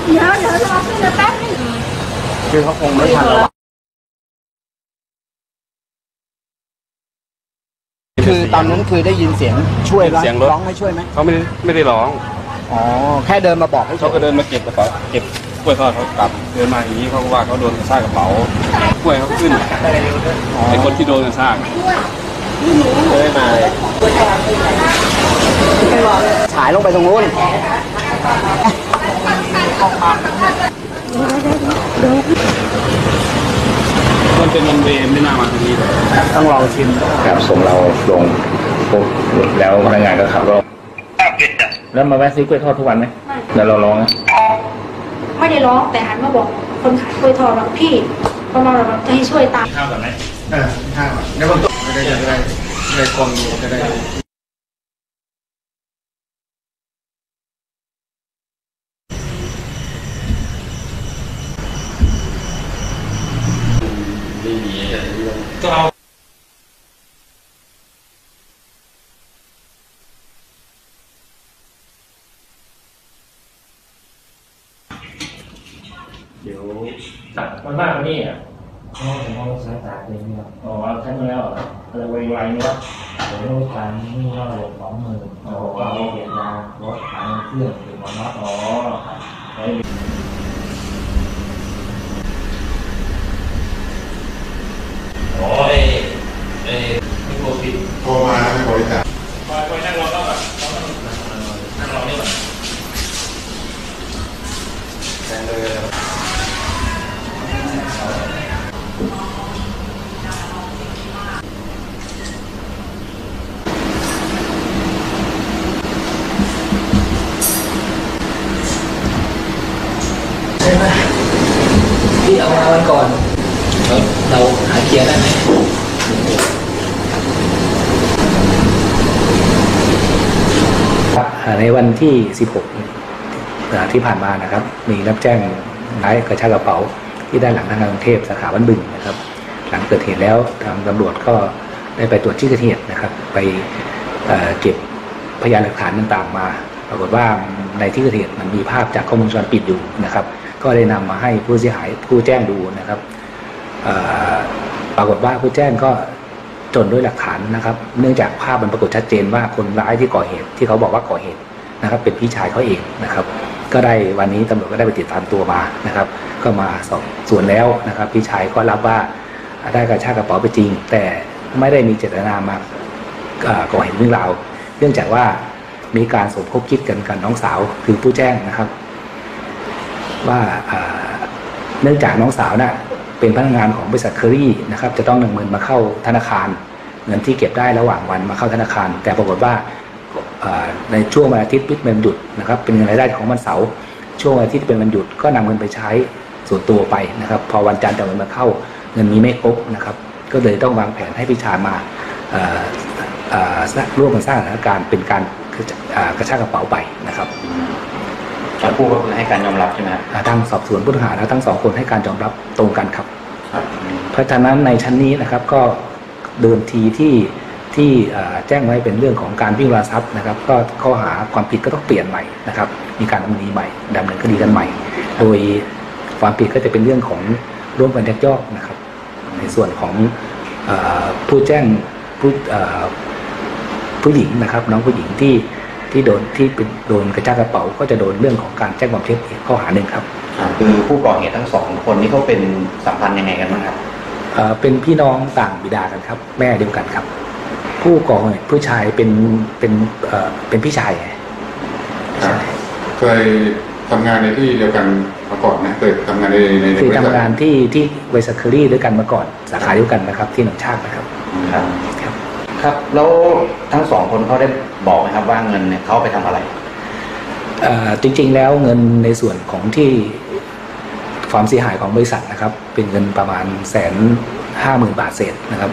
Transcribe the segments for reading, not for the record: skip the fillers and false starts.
เดี๋ยวรอขึ้นแป๊บนึงคือเขาคงไม่ทันแล้วคือตอนนั้นคือได้ยินเสียงช่วยร้องให้ช่วยไหมเขาไม่ได้ร้องอ๋อแค่เดินมาบอกให้เขาก็เดินมาเก็บกระเป๋าเก็บกล้วยทอดเขากลับเดินมาอย่างนี้เขาว่าเขาโดนกระชากกระเป๋ากล้วยเขาขึ้นไอ้คนที่โดนกระชากไม่มาเลยฉายลงไปตรงนู้นมันเป็นมันเวรไม่น่ามาทางนี้เลยต้องลองชิมครับส่งเราลงปุ๊บแล้วพนักงานก็ขับรถแล้วมาแวะซื้อกล้วยทอดทุกวันไหมแล้วเราร้องไม่ได้ร้องแต่หันมาบอกคนขายกล้วยทอดว่าพี่คนเราแบบจะให้ช่วยตามข้าวก่อนไหมข้าวในบางตัวไม่ได้กองอยู่จะได้ก็เอาเดี๋ยวตัดมันมากกว่านี้อ่ะผมเอาสายตาเองเนี่ยอ๋อใช้มาแล้วอะไรไวๆเนี่ยผมรู้การนี่ว่าระบบของมือระบบเราเปลี่ยนยารถขายเครื่องหรือมันน็อตอ๋อโอ้ยไม่โกรธผิดโทรมาไม่บริจาคคอยนั่งรอแล้วแบบนั่งรอนี่ก่อนแทนเลยใช่ไหมที่เอามาวันก่อนเราหาเคลียร์ได้ไหมครับในวันที่ 16 ที่ผ่านมานะครับมีรับแจ้งร้ายกระชากกระเป๋าที่ด้านหลังธนาคารกรุงเทพสาขาบ้านบึงนะครับหลังเกิดเหตุแล้วทางตำรวจก็ได้ไปตรวจที่เกิดเหตุนะครับไปเก็บพยานหลักฐานต่างๆมาปรากฏว่าในที่เกิดเหตุมันมีภาพจากกล้องวงจรปิดอยู่นะครับก็ได้นำมาให้ผู้เสียหายผู้แจ้งดูนะครับปรากฏว่าผู้แจ้งก็จนด้วยหลักฐานนะครับเนื่องจากภาพมันปรากฏชัดเจนว่าคนร้ายที่ก่อเหตุที่เขาบอกว่าก่อเหตุนะครับเป็นพี่ชายเขาเองนะครับก็ได้วันนี้ตำรวจก็ได้ไปติดตามตัวมานะครับก็มาสอบสวนแล้วนะครับพี่ชายก็รับว่าได้กระชากกระเป๋าไปจริงแต่ไม่ได้มีเจตนามาก่อเหตุเรื่องราวเนื่องจากว่ามีการสมคบคิดกันกับน้องสาวคือผู้แจ้งนะครับว่าเนื่องจากน้องสาวน่ะเป็นพนักงานของบริษัทเคอรี่นะครับจะต้องนำเงินมาเข้าธนาคารเงินที่เก็บได้ระหว่างวันมาเข้าธนาคารแต่ปรากฏว่าในช่วงวันอาทิตย์เป็นวันหยุดนะครับเป็นเงินรายได้ของวันเสาร์ช่วงวันอาทิตย์เป็นวันหยุดก็นำเงินไปใช้ส่วนตัวไปนะครับพอวันจันทร์จะเงินมาเข้าเงินมีไม่ครบนะครับก็เลยต้องวางแผนให้พี่ชายมาร่วมกันสร้างสถานการณ์เป็นการกระชากกระเป๋าไปนะครับทั้งคู่ก็คือให้การยอมรับใช่ไหมครับทางสอบสวนผู้ต้องหาแล้วทั้งสองคนให้การยอมรับตรงกันครับเพราะฉะนั้นในชั้นนี้นะครับก็เดิมทีที่แจ้งไว้เป็นเรื่องของการวิ่งราทรัพย์นะครับก็ข้อหาความผิดก็ต้องเปลี่ยนใหม่นะครับมีการดำเนินคดีใหม่ดำเนินคดีกันใหม่โดยความผิดก็จะเป็นเรื่องของร่วมกันยักยอกนะครับในส่วนของผู้แจ้งผู้หญิงนะครับน้องผู้หญิงที่โดนกระชากกระเป๋าก็จะโดนเรื่องของการแจ้งความเท็จอีกข้อหาหนึ่งครับคือผู้ก่อเหตุทั้งสองคนนี้เขาเป็นสัมพันธ์ยังไงกันบ้างครับเป็นพี่น้องต่างบิดากันครับแม่เดียวกันครับผู้ก่อเหตุผู้ชายเป็นพี่ชายเคยทำงานในที่เดียวกันมาก่อนนะเคยทำงานในเคยทำงานที่บริษัทเคอรี่ด้วยกันมาก่อนสาขาเดียวกันนะครับที่หนองชากนะครับครับแล้วทั้งสองคนเขาได้บอกไหมครับว่าเงินเนี่ยเขาไปทำอะไรจริงๆแล้วเงินในส่วนของที่ความเสียหายของบริษัทนะครับเป็นเงินประมาณ150,000 บาทเศษนะครับ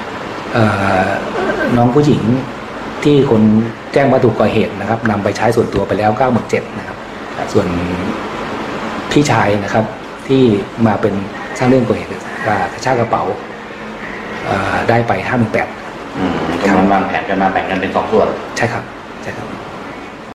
น้องผู้หญิงที่คนแจ้งว่าถูกก่อเหตุนะครับนำไปใช้ส่วนตัวไปแล้ว97,000นะครับส่วนพี่ชายนะครับที่มาเป็นสร้างเรื่องก่อเหตุกระชากกระเป๋าได้ไป58,000 กำลังวางแผนกันมาแบ่งกันเป็น2 ส่วนใช่ครับ